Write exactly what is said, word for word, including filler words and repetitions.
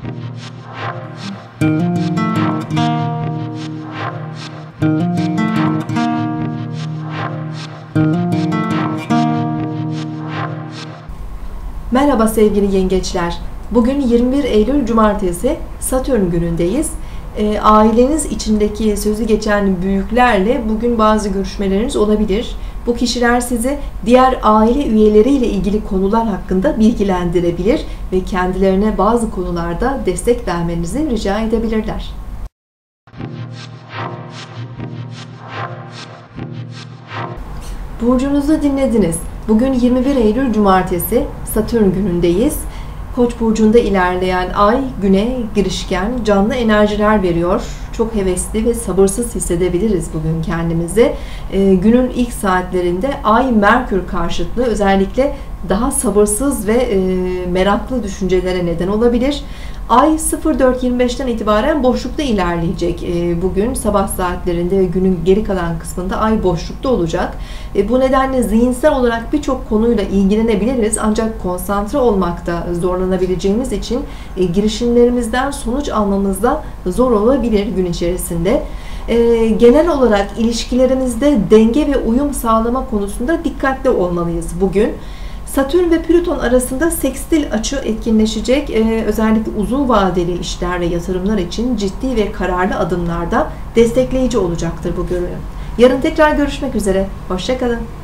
Merhaba sevgili yengeçler. Bugün yirmi bir Eylül Cumartesi, Satürn günündeyiz. E, aileniz içindeki sözü geçen büyüklerle bugün bazı görüşmeleriniz olabilir. Bu kişiler sizi diğer aile üyeleriyle ilgili konular hakkında bilgilendirebilir ve kendilerine bazı konularda destek vermenizi rica edebilirler. Burcunuzu dinlediniz. Bugün yirmi bir Eylül Cumartesi, Satürn günündeyiz. Koç burcunda ilerleyen ay güne girişken, canlı enerjiler veriyor. Çok hevesli ve sabırsız hissedebiliriz bugün kendimizi. Ee, günün ilk saatlerinde ay Merkür karşıtlığı özellikle daha sabırsız ve e, meraklı düşüncelere neden olabilir. Ay sıfır dört yirmi beşten itibaren boşlukta ilerleyecek. E, bugün sabah saatlerinde ve günün geri kalan kısmında ay boşlukta olacak. E, bu nedenle zihinsel olarak birçok konuyla ilgilenebiliriz. Ancak konsantre olmakta zorlanabileceğimiz için e, girişimlerimizden sonuç almamızda zor olabilir gün içerisinde. E, genel olarak ilişkilerimizde denge ve uyum sağlama konusunda dikkatli olmalıyız bugün. Satürn ve Plüton arasında sekstil açı etkinleşecek. Ee, özellikle uzun vadeli işler ve yatırımlar için ciddi ve kararlı adımlarda destekleyici olacaktır bu görünüm. Yarın tekrar görüşmek üzere. Hoşça kalın.